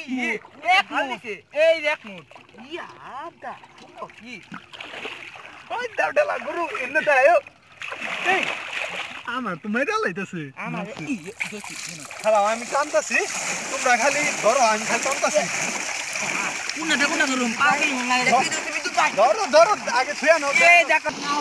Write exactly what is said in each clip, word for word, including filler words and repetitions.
এক মুঠ এক মুঠ এই এক মুঠ ইয়া দা ও কি ওই দাওডালা গুরু এনে দাও এই আমার তো মেরা লাইতাছে আমার ই দেখি খালা আমি টানতাছি তোমরা খালি ধরো আমি খালি টানতাছি কোনটা কোনটা ধরুম পাগল হন না এটা বিদ্যুৎ বিদ্যুৎ ভাই ধরো ধরো আগে ছুয়া নাও এই দেখো নাও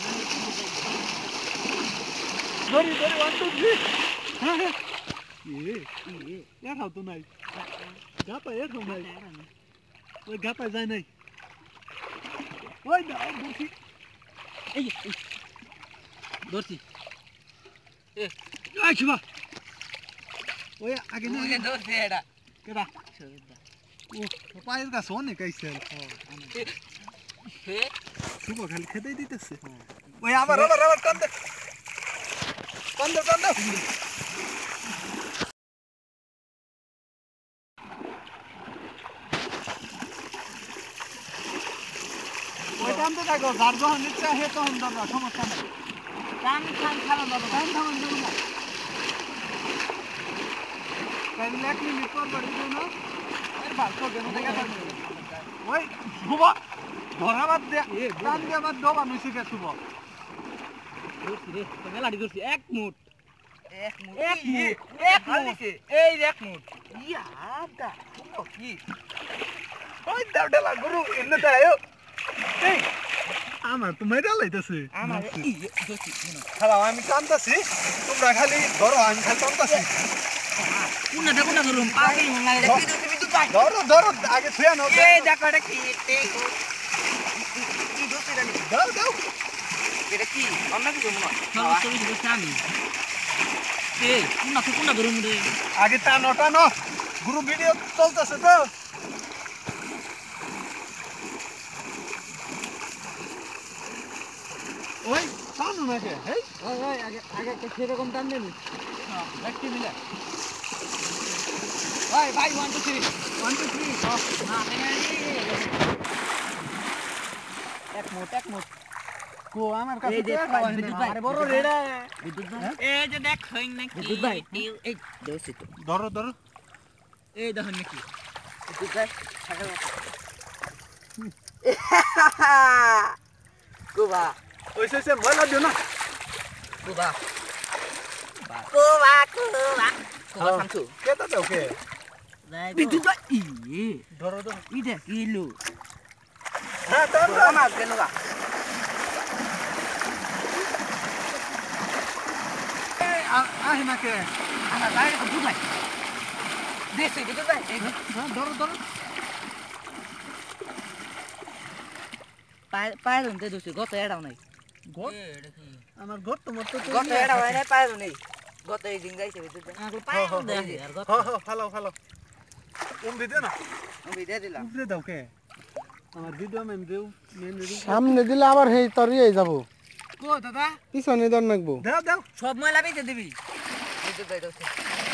ধরি ধরি ওয়ান টু থ্রি হ্যাঁ হ্যাঁ এ এ এর হাও তো নাই গাপা এর হাও নাই ওই গাপা যায় নাই ওই না ধরছি এই ধরছি এ আইছিবা ওই আগে না ওকে ধরছি এটা কেডা ও পায়ের কাছে অনেক আইছে হে শুভ খালি খেতেই দিতেছে ওই আবার আবার আবার টান দে টান দে টান দে ওই টানতে থাকো যার যখন ইচ্ছা হে তখন ধরবা সমস্যা নেই কান কান খালা বাবা টান থামান ধরো না তাইলে এক মিনিট পর বাড়ি দিও না এর বাল তো গেম থেকে ওই শুভ ধরা বাদ দে টান দিয়ে বাদ দবা নইছে কে শুভ ধরছি রে তো মেলাডি ধরছি এক মুঠ এক মুঠ এক মুঠ এক মুঠ এই এক মুঠ ইয়া দা ও কি ওই দাওডালা গুরু এনে দাও এই আমার তো মেরা লাইতাছে আমার ই ধরছি খালা আমি টানতাছি তোমরা খালি ধরো আমি খালি টানতাছি কোনটা কোনটা ধরুম পাগল হন না এটা বিদ্যুৎ বিদ্যুৎ ভাই ধরো ধরো আগে ছুয়া নাও এই দেখো এটা কি এই কি ধরছি জানি দাও দাও এটা কি অন্য কিছু মনে হয় সব ছবি দেখছি আমি এই কোনটা কোনটা ধরুম রে আগে টানো টানো গুরু ভিডিও চলতেছে তো ওই টানো নাকি হেই ওই ওই আগে আগে একটা সেরকম টান দেনি একটি মিলে ভাই ভাই one two three one two three না এক মুঠ এক মুঠ কো আমার কাছে এই যে তো খাওয়া বিদ্যুৎ নেই। ভাই আরে বড় রেডা বিদ্যুৎ ভাই এই যে দেখেন নাকি বিদ্যুৎ ভাই। এই দোষী তো ধরো ধরো এই দেখেন নাকি বিদ্যুৎ ভাই থাকার মতো কুবা ওই সে ময়লা দিও না কুবা কুবা কুবা কুবা সামসু কেটা দাও কে বিদ্যুৎ ভাই ই ধরো ধরো ইটা কিলো হ্যাঁ ধরো কুবা মাছ কেন গা আহে না কে আমার বাইরে তো ভাই দেশি বিদ্যুৎ ভাই হ্যাঁ ধরো ধরো পায় পায় দন্তে দোষী গত এড়াও নাই ঘর আমার ঘর তো মত তো গত এটা হয় না পায় নেই গত এই দিন যাইছে বিদ্যুৎ ভাই আগুল পায় দে আর গত হ্যাঁ হ্যাঁ ফালো ফালো কোন দিতে না আমি দিয়ে দিলাম উপরে দাও কে আমার ভিডিও মেন দেও মেন রেডি সামনে দিলে আবার হেই তরিয়ে যাব কো দাদা পিছনে দর নাকবো দাও দাও সব ময়লা বেঁচে দিবি বিদ্যুৎ ভাই দোষে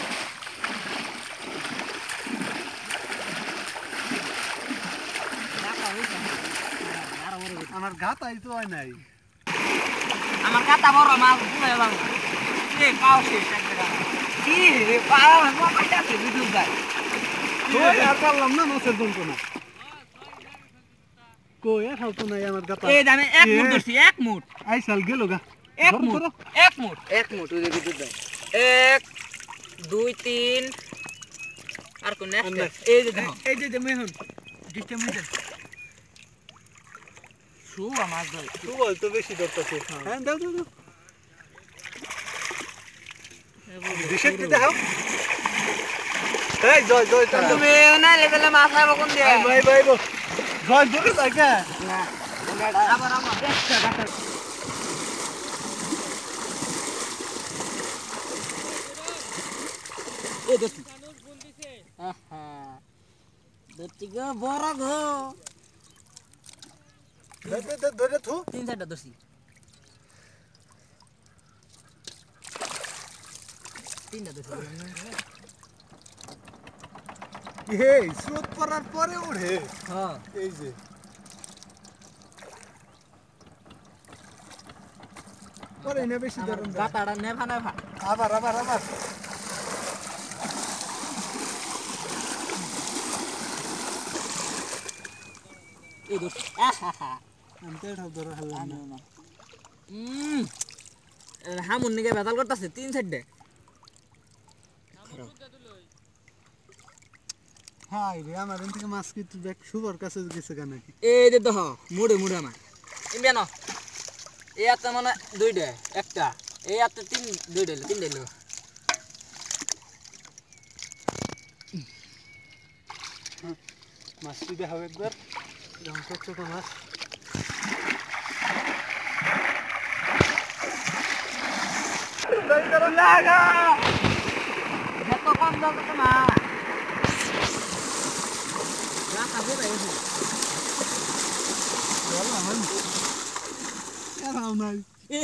আমার ঘাত আই তো হয় নাই আমার কাটা বড় মাছ পুরো এলাম এই পাও শেষ একটা কি রে পাও আমার কাটা আছে বিদ্যুৎ ভাই ওই আর পারলাম না নসের দন্ত না কই আর হাও তো নাই আমার ঘাত এই দামে এক মুঠ ধরছি এক মুঠ আই সাল গেল গা এক ধরো, মুঠ ধরো। এক মুঠ এক মুঠ ওই যে বিদ্যুৎ ভাই এক দুই তিন আর কোন নেক্সট এই যে দেখো এই যে মেহন ডিস্টার্ব মিটার শুয়া মাছ ধরে তুই বল তো বেশি ধরতেছে হ্যাঁ দাও দাও দাও ডিশেট দিতে হাও এই জয় জয় টান দাও। তুমি না লেভেলে মাছ খাবো কোন দিয়ে আই ভাই ভাই বল জয় দূরে যাই কে না আবার আবার দেখছে ডাক্তার এই দেখি আহা দত্তি গো বড় গো দে দে দে ধরে থু তিন চারটা দোষী তিনটা দোষী এই স্রোত পড়ার পরে ওঠে হ্যাঁ এই যে পরে না বেশি ধরুন গাতাটা নেভা নেভা আবার আবার আবার এই দোস্ত আমি তো এটা ধরে হারলাম না হুম হামুন নিকে বেতাল করতেছে তিন সাইডে হাই রে আমার এখান থেকে মাছ কি দেখ শুভর কাছে গেছে কেন নাকি এই দে দেখ মুড়ে মুড়ে আমার ইমবিয়া না এই একটা মানে দুইটা একটা এই একটা তিন দুইটা তিন দিল মাছটি দেখাও একবার এরকম ছোট ছোট মাছ লাগা এত কম দাম তো না রাখা হবে এই এরাও নাই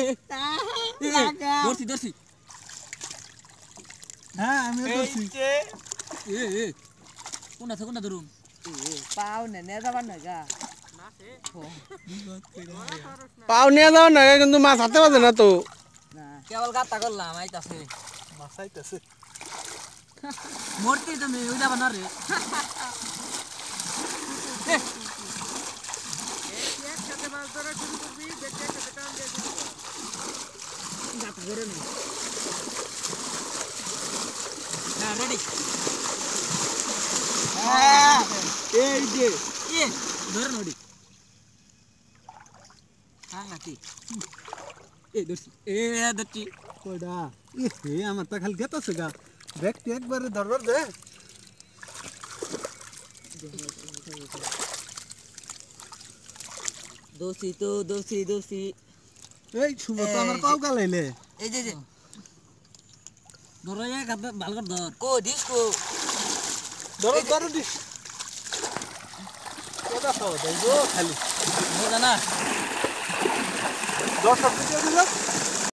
দর্শি দর্শি হ্যাঁ আমি ধরছি এ এ কোনটা থেকে কোনটা ধরুন পাও না নে যাবার না গা পাও নিয়ে যাও না কিন্তু মাছ হাতে বাজে না তো না কেবল গাতা করলাম আইতাছে মাছ আইতাছে মরতে তুমি ওই যাবা না রে গাতা করে নে না রেডি এই যে এ ধরে নড়ি হ্যাঁ নাকি এ দর্শি এ দর্শি কয়টা এ হে আমার তা খালি গেতাছে গা ব্যাগটি একবারে ধরবার দে দোষী তো দোষী দোষী এই শুভ তো আমার পাও গালাইলে এই যে যে ধরো এক হাতে ভালো করে ধর কো দিস কো ধরো ধরো দিস কেডা পাও দেই গো খালি মজা না দশ টাকা দিয়ে দিলাম